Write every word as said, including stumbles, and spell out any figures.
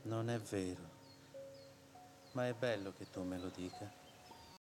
Non è vero, ma è bello che tu me lo dica.